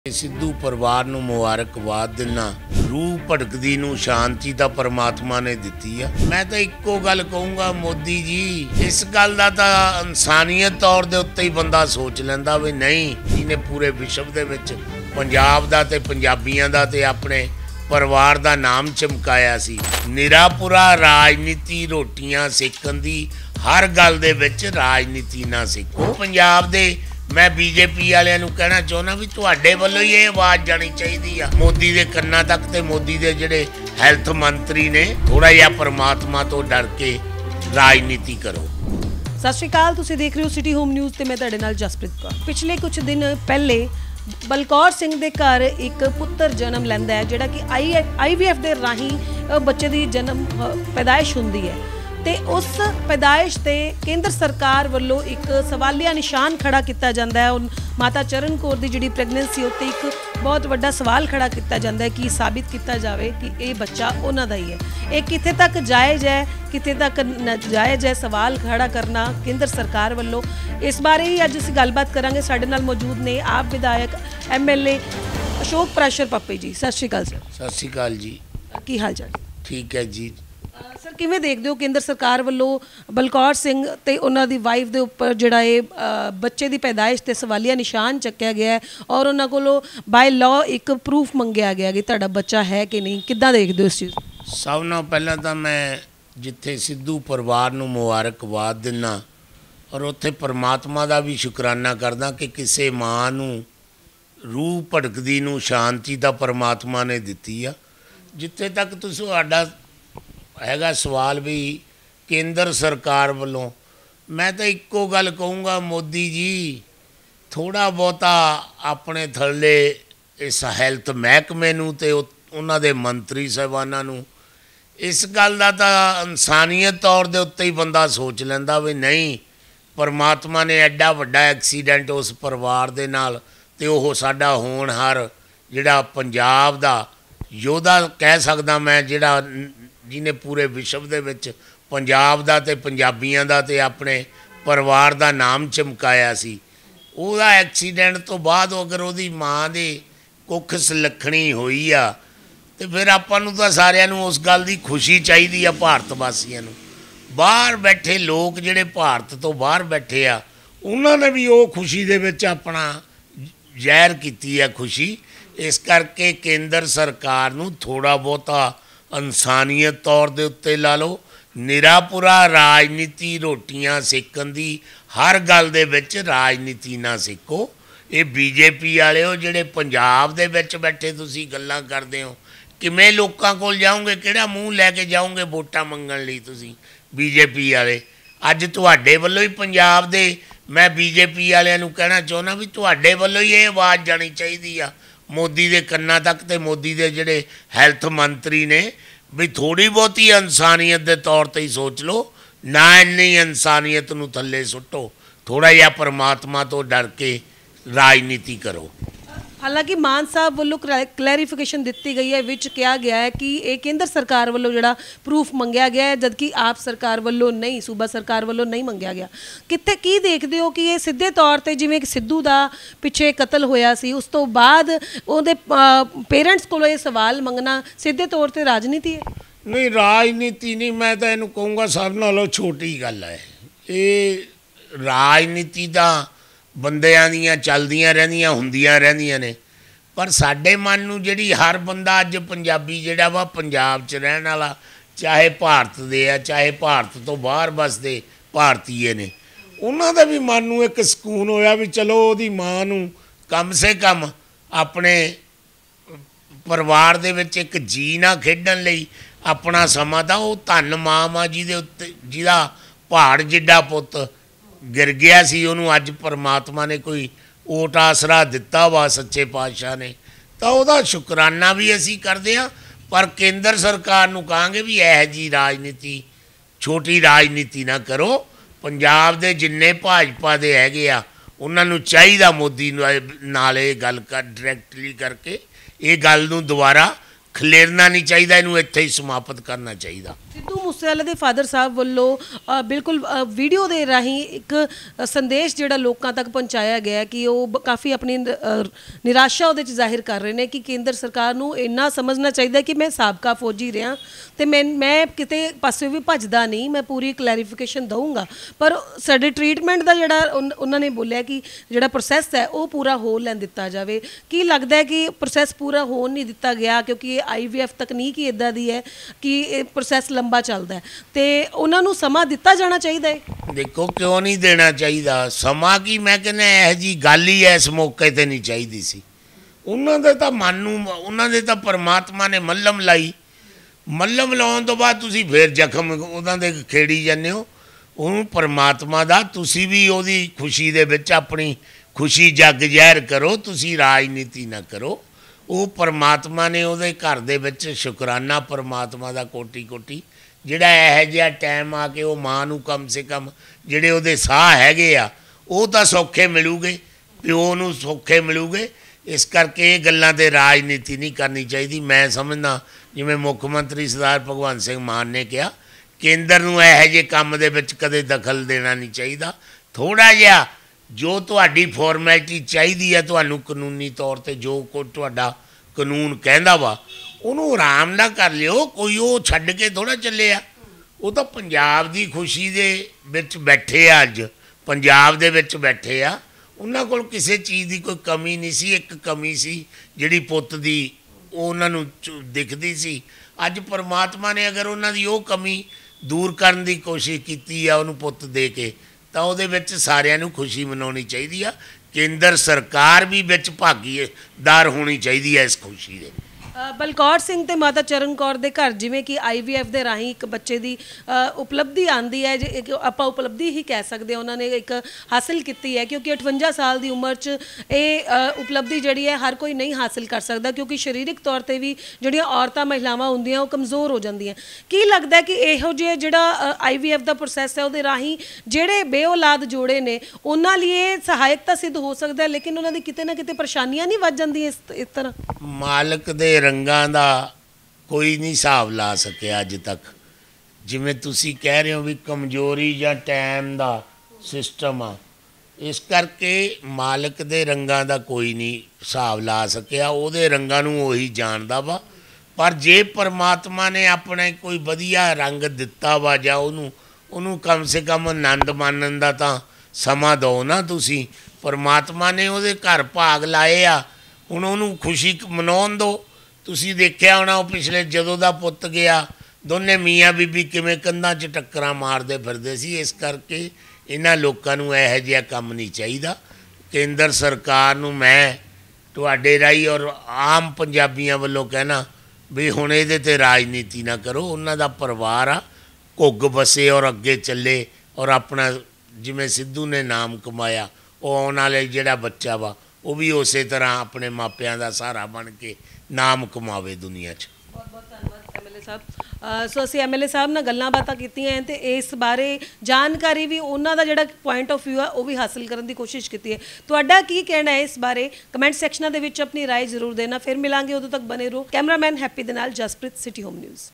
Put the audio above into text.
सिद्धू परिवार नूं मुबारकबाद दिना। रूह भड़कदी नूं शांति दा परमात्मा ने दिती है। मैं तो इक्को गल कहूँगा, मोदी जी इस गल दा तां इंसानियत तौर दे उत्ते ही बंदा सोच लैंदा भी नहीं, जिन्हें पूरे विश्व दे विच पंजाब दा ते पंजाबियां दा ते अपने परिवार दा नाम चमकाया सी। निरापुरा राजनीति रोटियां सेकन दी, हर गल दे विच राजनीति ना सिक्खो। पंजाब दे मैं बीजेपी वालियां नूं कहना चाहुंदा भी तुहाडे वल्लों ही ये आवाज़ जानी चाहिदी आ मोदी दे कन्नां तक, ते मोदी दे जिहड़े हैल्थ मंत्री ने थोड़ा जिहा परमात्मा तो डर के राजनीति करो। सत श्री अकाल, तुसीं देख रहे हो सिटी होम न्यूज़ ते मैं तुहाडे नाल जसप्रीत कौर। पिछले कुछ दिन पहले बलकौर सिंह दे घर एक पुत्तर जन्म लैंदा है, जिहड़ा कि IVF दे राहीं बच्चे दी जन्म पैदाइश हुंदी है, ते उस पैदाइश ते केंद्र सरकार वालों एक सवालिया निशान खड़ा किया जाता है। माता चरण कौर दी जिहड़ी प्रैगनेंसी उत्ते एक बहुत वड्डा सवाल खड़ा किया जाता है कि साबित किया जाए कि ये बच्चा उन्हां दा ही है। ये कित्थे तक जायज़ है, कित्थे तक नाजायज़ है, सवाल खड़ा करना केंद्र सरकार वालों। इस बारे ही अज असीं गलबात करांगे। साडे नाल मौजूद ने आप विधायक MLA अशोक प्राशर पप्पी जी। सत श्री अकाल सर। सत श्री अकाल जी, की हाल चाल? ठीक है जी। सर किवें देखते हो केंद्र सरकार वालों बलकौर सिंह ते उन्हां दी वाइफ दे उपर जिहड़ा ये बच्चे दी पैदाइश ते सवालिया निशान चक्या गया है और उन्हां कोलों बाय लॉ एक प्रूफ मंगया गया कि तुहाडा बच्चा है कि नहीं, किद्दां देखदे हो इस चीज़? सब नाल पहलां तां मैं जिथे सिद्धू परिवार नूं मुबारकबाद दिना और उत्थे परमात्मा दा भी शुकराना करदा कि किसी माँ नूं रूह भड़कदी नूं शांति दा परमात्मा ने दिती आ। जिथे तक तुहाडा हैगा सवाल भी केंद्र सरकार वालों, मैं तो इक्को गल कहूँगा, मोदी जी थोड़ा बहुता अपने थल्ले इस हैल्थ महकमे नूं ते उन्हां दे मंत्री साहिबानां नूं इस गल दा तां इंसानियत तौर दे उत्ते ही बंदा सोच लैंदा भी नहीं, परमात्मा ने एडा वड्डा एक्सीडेंट उस परिवार दे नाल ते ओह साडा होनहार जिहड़ा पंजाब दा योद्धा कह सकदा मैं, जिहड़ा जिन्हें पूरे विश्व दे विच पंजाब दा ते पंजाबियां दा ते अपने परिवार दा नाम चमकाया सी। ओहदा एक्सीडेंट तो बाद अगर ओहदी माँ दे कुख सलखणी होई आ ते फिर आपां नूं तां सारिआं नूं उस गल दी खुशी चाहिदी आ। भारत वासियां नूं बाहर बैठे लोग जिहड़े भारत तो बाहर बैठे आ, उन्हां ने भी ओह खुशी दे विच अपना ज़ाहिर कीती है खुशी। इस करके केंद्र सरकार नूं थोड़ा बहुता इंसानियत तौर दे उत्ते ला लो। निरापुरा राजनीति रोटियां सेकन दी, हर गल दे विच राजनीति ना सिक्खो। ये बीजेपी वाले हो जिहड़े पंजाब दे विच बैठे तुसीं गल्लां करदे हो, किवें लोकां कोल जाओगे, किहड़ा मूँह लैके जाओगे वोटां मंगण लई तुसीं बीजेपी वाले? अज तुहाडे वल्लों ही पंजाब दे मैं बीजेपी वालिआं नूं कहना चाहुंदा भी तुहाडे वल्लों ही ये आवाज़ जानी चाहिदी आ मोदी दे कन्नां तक, ते मोदी दे जिहड़े हैल्थ मंत्री ने भी थोड़ी बहुती इंसानियत के तौर पर ही सोच लो, ना इन्नी इंसानियत नूं थल्ले सुट्टो, थोड़ा जिहा परमात्मा तो डर के राजनीति करो। हालांकि मान साहब वालों क्लैरिफिकेशन दी गई है, विच कहा गया है कि ये केंद्र सरकार वालों जिहड़ा प्रूफ मंगया गया है, जबकि आप सरकार वालों नहीं, सूबा सरकार वालों नहीं मंगया गया। कित्थे की देखते हो कि ये सीधे तौर पर जिवें कि सिद्धू दा पिछे कतल होया सी, उस तो बाद उहदे पेरेंट्स कोलों ये सवाल मंगना सीधे तौर पर राजनीति है? नहीं, राजनीति नहीं, मैं तो इहनूं कहूँगा सब नालों छोटी गल है। ये राजनीति दा बंदियां दियां चलदियां रहिंदियां हुंदियां रहिंदियां ने, पर साडे मन नूं जिहड़ी हर बंदा अज पंजाबी जिहड़ा वा पंजाब च रहण वाला, चाहे भारत दे आ चाहे भारत तो बाहर बसदे भारतीय ने, उन्हां दा भी मन नूं एक सकून होया भी चलो ओहदी मां नूं कम से कम अपने परिवार दे विच एक जी ना खेडण लई अपना समां दा ओह धन मां जी दे उत्ते जिहदा पहाड़ जिड्डा पुੱਤ गिर गया सी, उन्होंने अज परमात्मा ने कोई ओट आसरा दिता वा सच्चे पातशाह ने, तो वह शुकराना भी असी करते हैं। पर केंद्र सरकार नूं कहांगे भी यह जी राजनीति छोटी राजनीति ना करो। पंजाब दे जिन्ने भाजपा दे हैगे आ उन्हां नूं चाहीदा मोदी नाल ये गल कर डायरैक्टली करके ये गल नूं दोबारा खलेरना नहीं चाहिए, इनू इत्थे ही समाप्त करना चाहिए। ਸਿੱਧੂ ਮੂਸੇਵਾਲੇ ਦੇ ਫਾਦਰ ਸਾਹਿਬ ਵੱਲੋਂ ਬਿਲਕੁਲ ਵੀਡੀਓ ਦੇ ਰਾਹੀਂ ਇੱਕ ਸੰਦੇਸ਼ ਜਿਹੜਾ ਲੋਕਾਂ ਤੱਕ ਪਹੁੰਚਾਇਆ ਗਿਆ ਕਿ ਉਹ ਕਾਫੀ ਆਪਣੀ ਨਿਰਾਸ਼ਾ ਉਹਦੇ 'ਚ ਜ਼ਾਹਿਰ ਕਰ ਰਹੇ ਨੇ ਕਿ ਕੇਂਦਰ ਸਰਕਾਰ ਨੂੰ ਇੰਨਾ ਸਮਝਣਾ ਚਾਹੀਦਾ ਕਿ ਮੈਂ ਸਾਬਕਾ ਫੌਜੀ ਰਿਹਾ ਤੇ ਮੈਂ ਕਿਤੇ ਪਾਸੇ ਵੀ ਭੱਜਦਾ ਨਹੀਂ, ਮੈਂ ਪੂਰੀ ਕਲੈਰੀਫਿਕੇਸ਼ਨ ਦਊਂਗਾ, ਪਰ ਸਾਡੇ ਟ੍ਰੀਟਮੈਂਟ ਦਾ ਜਿਹੜਾ ਉਹਨਾਂ ਨੇ ਬੋਲਿਆ ਕਿ ਜਿਹੜਾ ਪ੍ਰੋਸੈਸ ਹੈ ਉਹ ਪੂਰਾ ਹੋ ਲੈਣ ਦਿੱਤਾ ਜਾਵੇ। ਕੀ ਲੱਗਦਾ ਹੈ ਕਿ ਪ੍ਰੋਸੈਸ ਪੂਰਾ ਹੋਣ ਨਹੀਂ ਦਿੱਤਾ ਗਿਆ ਕਿਉਂਕਿ ਇਹ IVF ਤਕਨੀਕ ਹੀ ਇੱਦਾਂ ਦੀ ਹੈ ਕਿ ਇਹ ਪ੍ਰੋਸੈਸ ਲੰਬਾ ਚੱਲਦਾ ਹੈ ਤੇ ਉਹਨਾਂ ਨੂੰ ਸਮਾਂ ਦਿੱਤਾ ਜਾਣਾ ਚਾਹੀਦਾ ਹੈ? ਦੇਖੋ ਕਿਉਂ ਨਹੀਂ ਦੇਣਾ ਚਾਹੀਦਾ ਸਮਾਂ, ਕੀ ਮੈਂ ਕਹਿੰਦਾ ਇਹੋ ਜਿਹੀ ਗੱਲ ਹੀ ਇਸ ਮੌਕੇ ਤੇ ਨਹੀਂ ਚਾਹੀਦੀ ਸੀ। ਉਹਨਾਂ ਦੇ ਤਾਂ ਮਨ ਨੂੰ, ਉਹਨਾਂ ਦੇ ਤਾਂ ਪਰਮਾਤਮਾ ਨੇ ਮੱਲਮ ਲਾਈ, ਮੱਲਮ ਲਾਉਣ ਤੋਂ ਬਾਅਦ ਤੁਸੀਂ ਫਿਰ ਜ਼ਖਮ ਉਹਨਾਂ ਦੇ ਖੇੜੀ ਜਾਂਦੇ ਹੋ। ਉਹਨੂੰ ਪਰਮਾਤਮਾ ਦਾ, ਤੁਸੀਂ ਵੀ ਉਹਦੀ ਖੁਸ਼ੀ ਦੇ ਵਿੱਚ ਆਪਣੀ ਖੁਸ਼ੀ ਜਗ ਜ਼ਾਹਿਰ ਕਰੋ, ਤੁਸੀਂ ਰਾਜਨੀਤੀ ਨਾ ਕਰੋ। ਉਹ ਪਰਮਾਤਮਾ ਨੇ ਉਹਦੇ ਘਰ ਦੇ ਵਿੱਚ ਸ਼ੁਕਰਾਨਾ ਪਰਮਾਤਮਾ ਦਾ ਕੋਟੀ ਕੋਟੀ, ਜਿਹੜਾ ਇਹੋ ਜਿਹਾ ਟਾਈਮ ਆ ਕੇ ਉਹ ਮਾਂ ਨੂੰ ਕਮ ਸੇ ਕਮ ਜਿਹੜੇ ਉਹਦੇ ਸਾਹ ਹੈਗੇ ਆ ਉਹ ਤਾਂ ਸੌਖੇ ਮਿਲੂਗੇ, ਪਿਓ ਨੂੰ ਸੌਖੇ ਮਿਲੂਗੇ। ਇਸ ਕਰਕੇ ਇਹ ਗੱਲਾਂ 'ਤੇ ਰਾਜਨੀਤੀ ਨਹੀਂ ਕਰਨੀ ਚਾਹੀਦੀ। ਮੈਂ ਸਮਝਦਾ ਜਿਵੇਂ ਮੁੱਖ ਮੰਤਰੀ ਸਰਦਾਰ ਭਗਵੰਤ ਸਿੰਘ ਮਾਨ ਨੇ ਕਿਹਾ, ਕੇਂਦਰ ਨੂੰ ਇਹੋ ਜਿਹੇ ਕੰਮ ਦੇ ਵਿੱਚ ਕਦੇ ਦਖਲ ਦੇਣਾ ਨਹੀਂ ਚਾਹੀਦਾ। ਥੋੜ੍ਹਾ ਜਿਹਾ ਜੋ ਤੁਹਾਡੀ ਫਾਰਮੈਲਿਟੀ ਚਾਹੀਦੀ ਹੈ ਤੁਹਾਨੂੰ ਕਾਨੂੰਨੀ ਤੌਰ 'ਤੇ, ਜੋ ਕੋਈ ਤੁਹਾਡਾ ਕਾਨੂੰਨ ਕਹਿੰਦਾ ਵਾ ਉਹਨੂੰ ਆਰਾਮ ਨਾਲ ਕਰ ਲਿਓ, ਕੋਈ ਉਹ ਛੱਡ ਕੇ ਥੋੜ੍ਹਾ ਚੱਲੇ ਆ। ਉਹ ਤਾਂ ਪੰਜਾਬ ਦੀ ਖੁਸ਼ੀ ਦੇ ਵਿੱਚ ਬੈਠੇ ਆ, ਅੱਜ ਪੰਜਾਬ ਦੇ ਵਿੱਚ ਬੈਠੇ ਆ, ਉਹਨਾਂ ਕੋਲ ਕਿਸੇ ਚੀਜ਼ ਦੀ ਕੋਈ ਕਮੀ ਨਹੀਂ ਸੀ। ਇੱਕ ਕਮੀ ਸੀ ਜਿਹੜੀ ਪੁੱਤ ਦੀ, ਉਹ ਉਹਨਾਂ ਨੂੰ ਦਿਖਦੀ ਸੀ। ਅੱਜ ਪਰਮਾਤਮਾ ਨੇ ਅਗਰ ਉਹਨਾਂ ਦੀ ਉਹ ਕਮੀ ਦੂਰ ਕਰਨ ਦੀ ਕੋਸ਼ਿਸ਼ ਕੀਤੀ ਆ ਉਹਨੂੰ ਪੁੱਤ ਦੇ ਕੇ, ਤਾਂ ਉਹਦੇ ਵਿੱਚ ਸਾਰਿਆਂ ਨੂੰ ਖੁਸ਼ੀ ਮਨਾਉਣੀ ਚਾਹੀਦੀ ਆ। ਕੇਂਦਰ ਸਰਕਾਰ ਵੀ ਵਿੱਚ ਭਾਗੀਦਾਰ ਹੋਣੀ ਚਾਹੀਦੀ ਹੈ ਇਸ ਖੁਸ਼ੀ ਦੇ। ਬਲਕੌਰ ਸਿੰਘ ਤੇ ਮਾਤਾ ਚਰਨ ਕੌਰ ਦੇ ਘਰ ਜਿਵੇਂ ਕਿ IVF ਦੇ ਰਾਹੀਂ ਇੱਕ ਬੱਚੇ ਦੀ ਉਪਲਬਧੀ ਆਉਂਦੀ ਹੈ, ਜੇ ਆਪਾਂ ਉਪਲਬਧੀ ਹੀ ਕਹਿ ਸਕਦੇ ਹਾਂ, ਉਹਨਾਂ ਨੇ ਇੱਕ ਹਾਸਿਲ ਕੀਤੀ ਹੈ ਕਿਉਂਕਿ 58 ਸਾਲ ਦੀ ਉਮਰ 'ਚ ਇਹ ਉਪਲਬਧੀ ਜਿਹੜੀ ਹੈ ਹਰ ਕੋਈ ਨਹੀਂ ਹਾਸਿਲ ਕਰ ਸਕਦਾ ਕਿਉਂਕਿ ਸਰੀਰਕ ਤੌਰ 'ਤੇ ਵੀ ਜਿਹੜੀਆਂ ਔਰਤਾਂ ਮਹਿਲਾਵਾਂ ਹੁੰਦੀਆਂ ਉਹ ਕਮਜ਼ੋਰ ਹੋ ਜਾਂਦੀਆਂ। ਕੀ ਲੱਗਦਾ ਕਿ ਇਹੋ ਜਿਹੇ ਜਿਹੜਾ IVF ਦਾ ਪ੍ਰੋਸੈਸ ਹੈ ਉਹਦੇ ਰਾਹੀਂ ਜਿਹੜੇ ਬੇਔਲਾਦ ਜੋੜੇ ਨੇ ਉਹਨਾਂ ਲਈ ਇਹ ਸਹਾਇਕ ਤਾਂ ਸਿੱਧ ਹੋ ਸਕਦਾ, ਲੇਕਿਨ ਉਹਨਾਂ ਦੀ ਕਿਤੇ ਨਾ ਕਿਤੇ ਪਰੇਸ਼ਾਨੀਆਂ ਨਹੀਂ ਵੱਧ ਜਾਂਦੀਆਂ ਇਸ ਤਰ੍ਹਾਂ? ਮਾਲਕ ਦੇ ਰੰਗਾਂ ਦਾ ਕੋਈ ਨਹੀਂ ਹਿਸਾਬ ਲਾ ਸਕਿਆ ਅੱਜ ਤੱਕ। ਜਿਵੇਂ ਤੁਸੀਂ ਕਹਿ ਰਹੇ ਹੋ ਵੀ ਕਮਜ਼ੋਰੀ ਜਾਂ ਟਾਈਮ ਦਾ ਸਿਸਟਮ ਆ, ਇਸ ਕਰਕੇ ਮਾਲਕ ਦੇ ਰੰਗਾਂ ਦਾ ਕੋਈ ਨਹੀਂ ਹਿਸਾਬ ਲਾ ਸਕਿਆ। ਉਹਦੇ ਰੰਗਾਂ ਨੂੰ ਉਹੀ ਜਾਣਦਾ ਵਾ। ਪਰ ਜੇ ਪਰਮਾਤਮਾ ਨੇ ਆਪਣੇ ਕੋਈ ਵਧੀਆ ਰੰਗ ਦਿੱਤਾ ਵਾ ਜਾਂ ਉਹਨੂੰ ਕਮ ਸੇ ਕਮ ਆਨੰਦ ਮਾਣਨ ਦਾ ਤਾਂ ਸਮਾਂ ਦਿਓ ਨਾ ਤੁਸੀਂ। ਪਰਮਾਤਮਾ ਨੇ ਉਹਦੇ ਘਰ ਭਾਗ ਲਾਏ ਆ, ਹੁਣ ਉਹਨੂੰ ਖੁਸ਼ੀ ਮਨਾਉਣ ਦਿਓ। ਤੁਸੀਂ ਦੇਖਿਆ ਹੋਣਾ ਉਹ ਪਿਛਲੇ ਜਦੋਂ ਦਾ ਪੁੱਤ ਗਿਆ ਦੋਨੇ ਮੀਆਂ ਬੀਬੀ ਕਿਵੇਂ ਕੰਧਾਂ 'ਚ ਟੱਕਰਾਂ ਮਾਰਦੇ ਫਿਰਦੇ ਸੀ। ਇਸ ਕਰਕੇ ਇਹਨਾਂ ਲੋਕਾਂ ਨੂੰ ਇਹੋ ਜਿਹਾ ਕੰਮ ਨਹੀਂ ਚਾਹੀਦਾ। ਕੇਂਦਰ ਸਰਕਾਰ ਨੂੰ ਮੈਂ ਤੁਹਾਡੇ ਰਾਹੀਂ ਔਰ ਆਮ ਪੰਜਾਬੀਆਂ ਵੱਲੋਂ ਕਹਿਣਾ ਵੀ ਹੁਣ ਇਹਦੇ 'ਤੇ ਰਾਜਨੀਤੀ ਨਾ ਕਰੋ। ਉਹਨਾਂ ਦਾ ਪਰਿਵਾਰ ਆ, ਘੁੱਗ ਵਸੇ ਔਰ ਅੱਗੇ ਚੱਲੇ ਔਰ ਆਪਣਾ ਜਿਵੇਂ ਸਿੱਧੂ ਨੇ ਨਾਮ ਕਮਾਇਆ, ਉਹ ਆਉਣ ਵਾਲੇ ਜਿਹੜਾ ਬੱਚਾ ਵਾ ਉਹ ਵੀ ਉਸੇ ਤਰ੍ਹਾਂ ਆਪਣੇ ਮਾਪਿਆਂ ਦਾ ਸਹਾਰਾ ਬਣ ਕੇ ਨਾਮ ਕਮਾਵੇ ਦੁਨੀਆ 'ਚ। ਬਹੁਤ ਬਹੁਤ ਧੰਨਵਾਦ MLA ਸਾਹਿਬ। ਸੋ ਅਸੀਂ MLA ਸਾਹਿਬ ਨਾਲ ਗੱਲਾਂ ਬਾਤਾਂ ਕੀਤੀਆਂ ਤੇ ਇਸ ਬਾਰੇ ਜਾਣਕਾਰੀ ਵੀ ਉਹਨਾਂ ਦਾ ਜਿਹੜਾ ਪੁਆਇੰਟ ਆਫ ਵਿਊ ਹੈ ਉਹ ਵੀ ਹਾਸਿਲ ਕਰਨ ਦੀ ਕੋਸ਼ਿਸ਼ ਕੀਤੀ ਹੈ। ਤੁਹਾਡਾ ਕੀ ਕਹਿਣਾ ਹੈ ਇਸ ਬਾਰੇ ਕਮੈਂਟ ਸੈਕਸ਼ਨਾਂ ਦੇ ਵਿੱਚ ਆਪਣੀ ਰਾਏ ਜ਼ਰੂਰ ਦੇਣਾ। ਫਿਰ ਮਿਲਾਂਗੇ, ਉਦੋਂ ਤੱਕ ਬਨੇ ਰਹੋ। ਕੈਮਰਾਮੈਨ ਹੈਪੀ ਦੇ ਨਾਲ ਜਸਪ੍ਰੀਤ, ਸਿਟੀ ਹੋਮ ਨਿਊਜ਼।